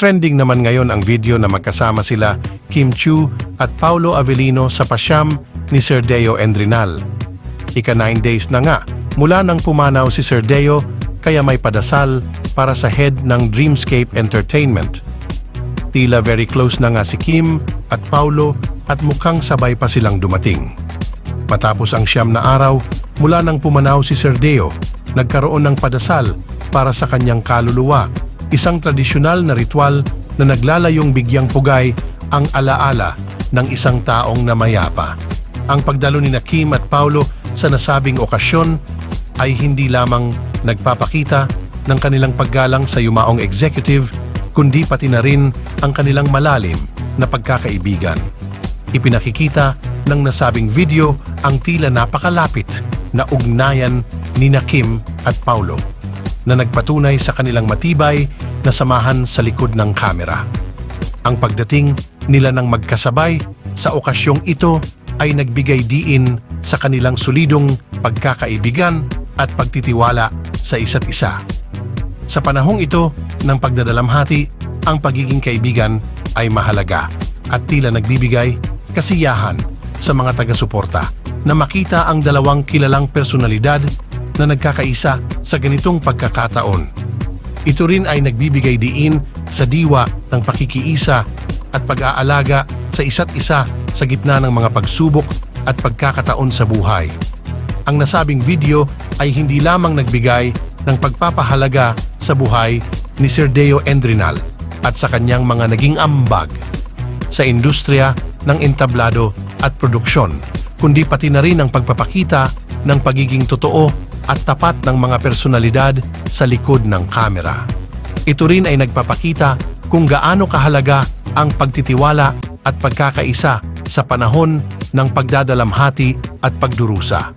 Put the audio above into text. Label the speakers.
Speaker 1: Trending naman ngayon ang video na magkasama sila Kim Chiu at Paolo Avellino sa pasyam ni Sir Deo Endrinal. Ika 9 days na nga mula nang pumanaw si Sir Deo, kaya may padasal para sa head ng Dreamscape Entertainment. Tila very close na nga si Kim at Paolo at mukhang sabay pa silang dumating. Matapos ang 9 na araw mula nang pumanaw si Sir Deo, nagkaroon ng padasal para sa kanyang kaluluwa, isang tradisyonal na ritual na naglalayong bigyang pugay ang alaala ng isang taong namayapa. Ang pagdalo ni Kim at Paolo sa nasabing okasyon ay hindi lamang nagpapakita ng kanilang paggalang sa yumaong executive, kundi pati na rin ang kanilang malalim na pagkakaibigan. Ipinakikita ng nasabing video ang tila napakalapit na ugnayan ni Kim at Paolo na nagpatunay sa kanilang matibay na samahan sa likod ng kamera. Ang pagdating nila ng magkasabay sa okasyong ito ay nagbigay diin sa kanilang solidong pagkakaibigan at pagtitiwala sa isa't isa. Sa panahong ito ng pagdadalamhati, ang pagiging kaibigan ay mahalaga at tila nagbibigay kasiyahan sa mga taga-suporta na makita ang dalawang kilalang personalidad na nagkakaisa sa ganitong pagkakataon. Ito rin ay nagbibigay diin sa diwa ng pakikiisa at pag-aalaga sa isa't isa sa gitna ng mga pagsubok at pagkakataon sa buhay. Ang nasabing video ay hindi lamang nagbigay ng pagpapahalaga sa buhay ni Sir Deo Endrinal at sa kanyang mga naging ambag sa industriya ng entablado at produksyon, kundi pati na rin ang pagpapakita ng pagiging totoo at tapat ng mga personalidad sa likod ng kamera. Ito rin ay nagpapakita kung gaano kahalaga ang pagtitiwala at pagkakaisa sa panahon ng pagdadalamhati at pagdurusa.